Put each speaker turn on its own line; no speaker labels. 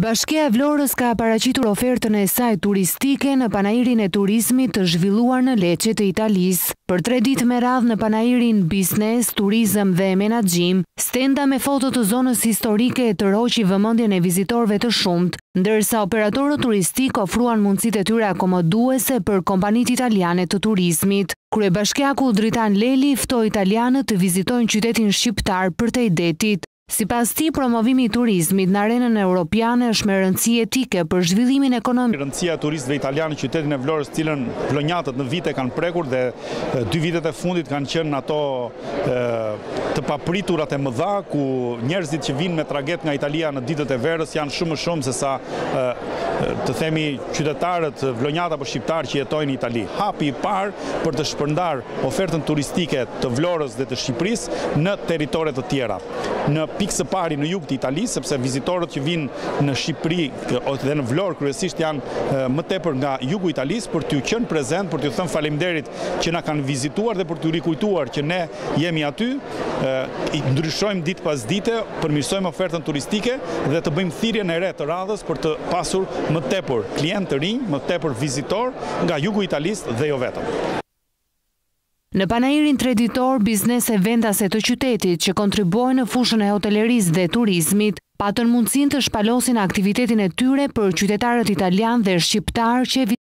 Bashkia e Vlorës ka paraqitur ofertën e saj turistike në panairin e turizmit të zhvilluar në Lecce të Italisë. Për 3 ditë me radhë në panairin biznes, turizëm dhe menaxhim, stenda me foto të zonës historike të roqi vëmendjen e vizitorëve të shumt, ndërsa operatorët turistik ofruan mundësitë e tyre akomoduese për kompanitë italiane të turizmit. Kryebashkiaku Dritan Leli ftoi italianët të vizitojnë qytetin shqiptar për te i detit. Sipas tij, promovimi i turizmit në arenën europiane është me rëndësi etike për zhvillimin ekonomik.
Rëndësia e turistëve italianë në qytetin e Vlorës, cilën vlonjatët në vite kanë prekur dhe 2 vitet e fundit kanë qenë ato të papriturat e mëdha, ku njerëzit që vinë me traget nga Italia në ditët e verës janë shumë më shumë se sa të themi qytetarët vlonjatë apo shqiptarë që jetojnë në Itali. Hapi i parë për të shpërndar ofertën turistike të Vlorës dhe të Shqipërisë në territore të tjera. Në pikë së pari në jug të Italisë, sepse vizitorët që vinë në Shqipëri dhe në Vlorë kryesisht janë më tepër nga jugu i Italisë, për t'u qenë prezent, për t'u thënë faleminderit që na kanë vizituar dhe për t'u rikujtuar që ne jemi aty, ndryshojmë ditë pas dite, përmirësojmë ofertën turistike dhe të bëjmë thirrjen e re të radhës për të pasur më tepër klientë të rinj, më tepër vizitor nga jugu i Italisë dhe jo vetëm.
Në panairin traditor, biznes e vendase të qytetit që kontribuojnë në fushën e hotelerisë dhe turizmit, patën mundësinë të shpalosin aktivitetin e tyre për qytetarët italian dhe shqiptar që